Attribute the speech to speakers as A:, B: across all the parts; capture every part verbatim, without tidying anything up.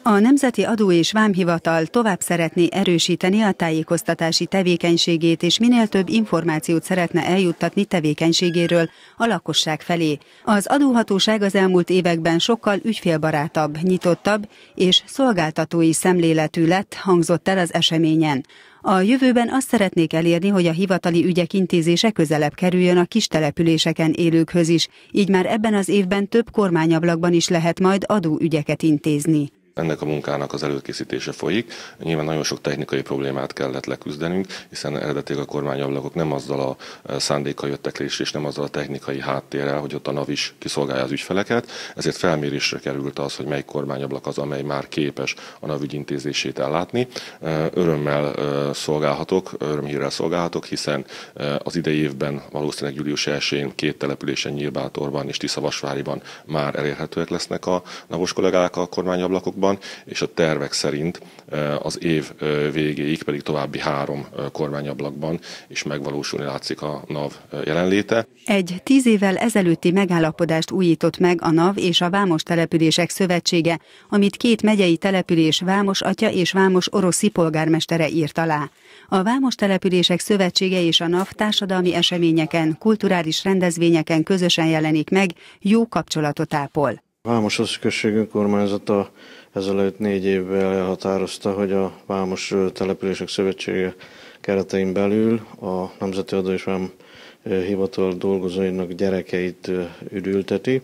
A: A Nemzeti Adó- és Vámhivatal tovább szeretné erősíteni a tájékoztatási tevékenységét, és minél több információt szeretne eljuttatni tevékenységéről a lakosság felé. Az adóhatóság az elmúlt években sokkal ügyfélbarátabb, nyitottabb és szolgáltatói szemléletű lett, hangzott el az eseményen. A jövőben azt szeretnék elérni, hogy a hivatali ügyek intézése közelebb kerüljön a kis településeken élőkhöz is, így már ebben az évben több kormányablakban is lehet majd adóügyeket intézni.
B: Ennek a munkának az előkészítése folyik. Nyilván nagyon sok technikai problémát kellett leküzdenünk, hiszen eredetileg a kormányablakok nem azzal a szándékkal jöttek létre, és nem azzal a technikai háttérrel, hogy ott a NAV is kiszolgálja az ügyfeleket. Ezért felmérésre került az, hogy melyik kormányablak az, amely már képes a NAV ügyintézését ellátni. Örömmel szolgálhatok, örömhírrel szolgálhatok, hiszen az idei évben valószínűleg július elsején két településen, Nyírbátorban és Tiszavasváriban már elérhetőek lesznek a NAV-os kollégák a kormányablakokban, és a tervek szerint az év végéig pedig további három kormányablakban is megvalósulni látszik a NAV jelenléte.
A: Egy tíz évvel ezelőtti megállapodást újított meg a NAV és a Vámos Települések Szövetsége, amit két megyei település vámosatya és vámos oroszi polgármestere írt alá. A Vámos Települések Szövetsége és a NAV társadalmi eseményeken, kulturális rendezvényeken közösen jelenik meg, jó kapcsolatot ápol.
C: A Vámos község önkormányzata ezelőtt négy évvel elhatározta, hogy a Vámos Települések Szövetsége keretein belül a Nemzeti Adó- és Vámhivatal dolgozóinak gyerekeit üdülteti.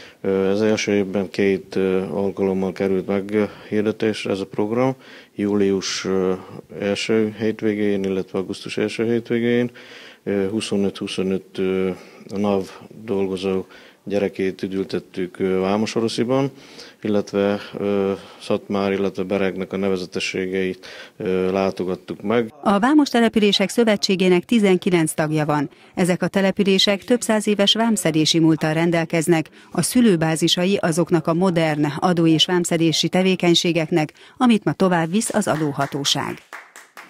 C: Ez első évben két alkalommal került meghirdetésre ez a program, július első hétvégén, illetve augusztus első hétvégén. huszonöt-huszonöt NAV dolgozó gyerekét üdültettük Vámosorosziban, illetve Szatmár, illetve Beregnek a nevezetességeit látogattuk meg.
A: A Vámos Települések Szövetségének tizenkilenc tagja van. Ezek a települések több száz éves vámszedési múlttal rendelkeznek, a szülőbázisai azoknak a modern adó- és vámszedési tevékenységeknek, amit ma tovább visz az adóhatóság.